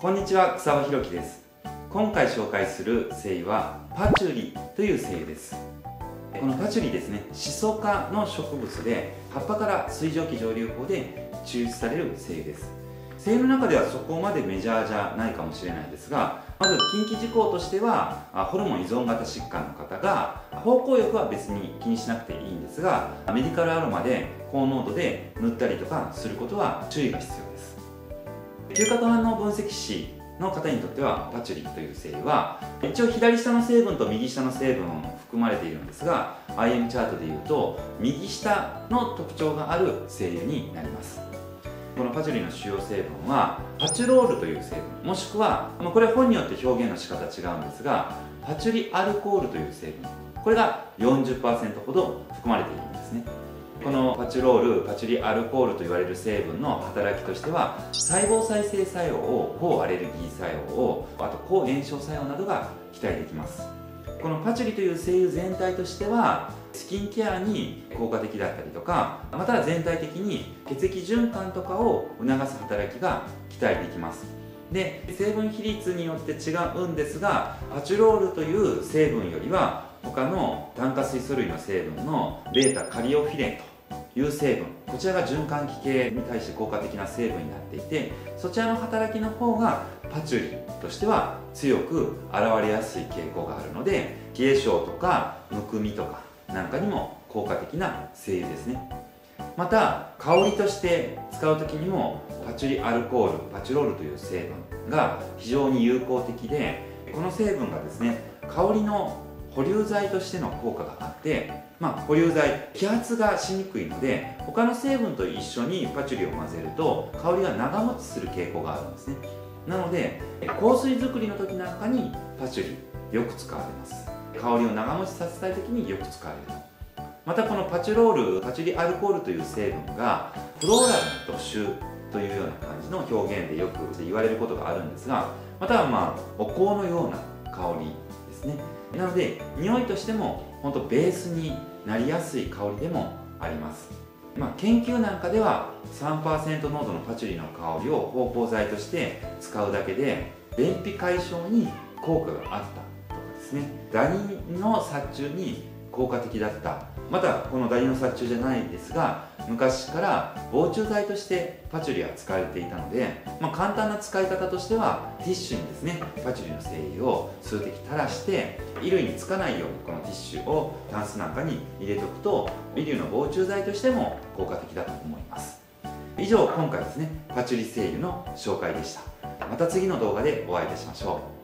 こんにちは、草場弘樹です。今回紹介する精油はパチュリという精油です。このパチュリですね、シソ科の植物で葉っぱから水蒸気蒸留法で抽出される精油です。精油の中ではそこまでメジャーじゃないかもしれないですが、まず禁忌事項としてはホルモン依存型疾患の方が芳香浴は別に気にしなくていいんですが、メディカルアロマで高濃度で塗ったりとかすることは注意が必要です。嗅覚反応分析士の方にとってはパチュリという精油は一応左下の成分と右下の成分含まれているんですが、 IM チャートでいうと右下の特徴がある精油になります。このパチュリの主要成分はパチュロールという成分、もしくはこれ本によって表現の仕方違うんですが、パチュリアルコールという成分、これが 40% ほど含まれているんですね。このパチュロール、パチュリアルコールと言われる成分の働きとしては、細胞再生作用を、抗アレルギー作用を、あと抗炎症作用などが期待できます。このパチュリという精油全体としてはスキンケアに効果的だったりとか、または全体的に血液循環とかを促す働きが期待できます。で、成分比率によって違うんですが、パチュロールという成分よりは他の炭化水素類の成分のベータカリオフィレンという成分、こちらが循環器系に対して効果的な成分になっていて、そちらの働きの方がパチュリとしては強く現れやすい傾向があるので、冷え性とかむくみとかなんかにも効果的な精油ですね。また香りとして使う時にもパチュリアルコール、パチュロールという成分が非常に有効的で、この成分がですね、香りの保留剤としての効果があって、保留剤、揮発がしにくいので他の成分と一緒にパチュリを混ぜると香りが長持ちする傾向があるんですね。なので香水作りの時なんかにパチュリよく使われます。香りを長持ちさせたい時によく使われる。またこのパチュロール、パチュリアルコールという成分がフローラルな土臭というような感じの表現でよく言われることがあるんですが、またはお香のような香りですね。なので匂いとしても本当ベースになりやすい香りでもあります。研究なんかでは 3% 濃度のパチュリの香りを芳香剤として使うだけで便秘解消に効果があったとかですね、ダニの殺虫に効果的だった。またこのダニの殺虫じゃないですが、昔から防虫剤としてパチュリは使われていたので、簡単な使い方としてはティッシュにですね、パチュリの精油を数滴垂らして衣類につかないようにこのティッシュをタンスなんかに入れておくと衣類の防虫剤としても効果的だと思います。以上、今回ですね、パチュリ精油の紹介でした。また次の動画でお会いいたしましょう。